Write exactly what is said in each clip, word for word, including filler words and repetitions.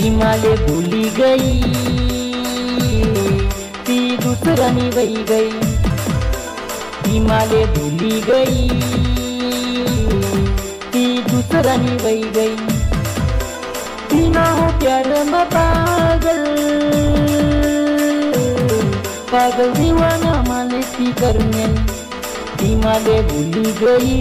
हिमालय भूली गई, ती दूसरानी वही गई। हिमालय भूली गई, ती दूसरानी वही गई। तीना हो प्यार में पागल, पागल दीवाना माले की करने। हिमालय भूली गई,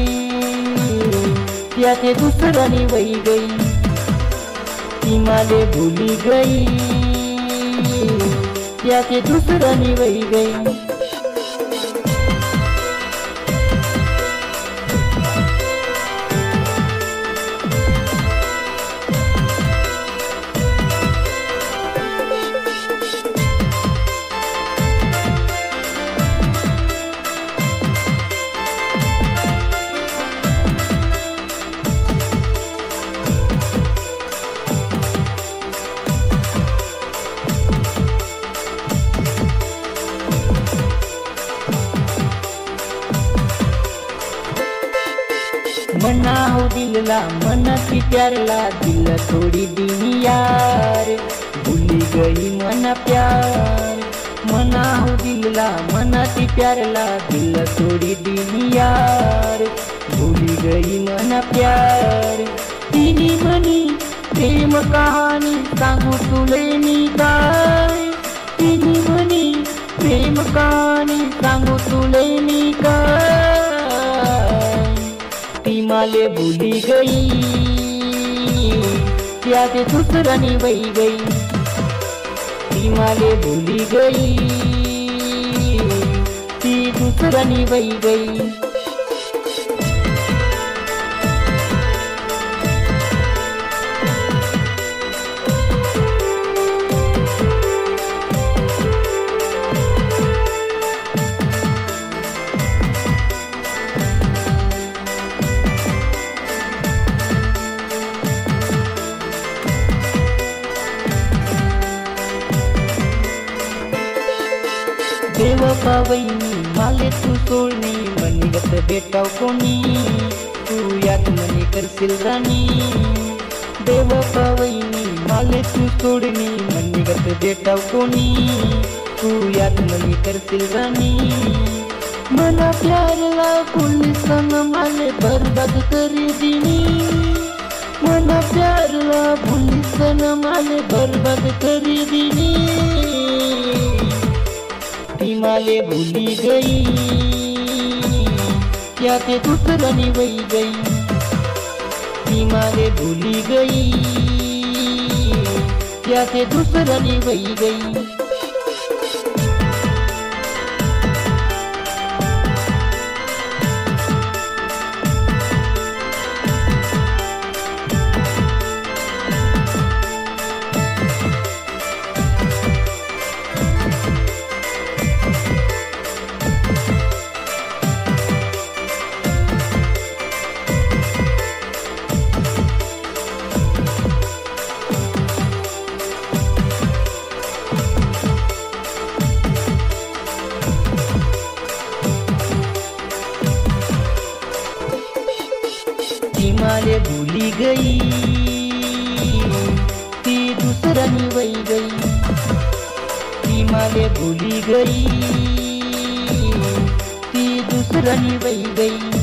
क्या थे दूसरानी वही गई। हिमालय भूली गई, क्या थे दूसरानी वही गई। मना हो दिलला मना की प्यारला, दिल थोड़ी दीनी यार, भूली गई मना प्यार। मना हो दिलला मना की प्यारला, दिल थोड़ी दीनी यार, भूली गई मना प्यार। तिनी मनी प्रेम कहानी सांगू तुले मी काय, तिनी मनी प्रेम कहानी सांगू तुले मी काय। हिमालय भूली गई, क्या थे दूसरानी वही गई। हिमालय भूली गई, ती दूसरानी वही गई। बेवफा वहिनी माले तू सोडणी, मनीगत भेटाव कोणी तू यात मनी करशील राणी। बेवफा वहिनी माले तू सोडणी, मनीगत भेटाव कोणी तू यात मनी करशील राणी। मना प्यारला फुली संग माले बर्बाद करी दिनी, मना प्यारला फुली संग माले बर्बाद करी दिनी। हिमालय भूली गई, क्या थे दूसरानी वही गई। हिमालय भूली गई, क्या थे दूसरानी वही गई। हिमालय भूली गई, ती दूसरानी वही गई। हिमालय भूली गई, ती दूसरानी वही गई।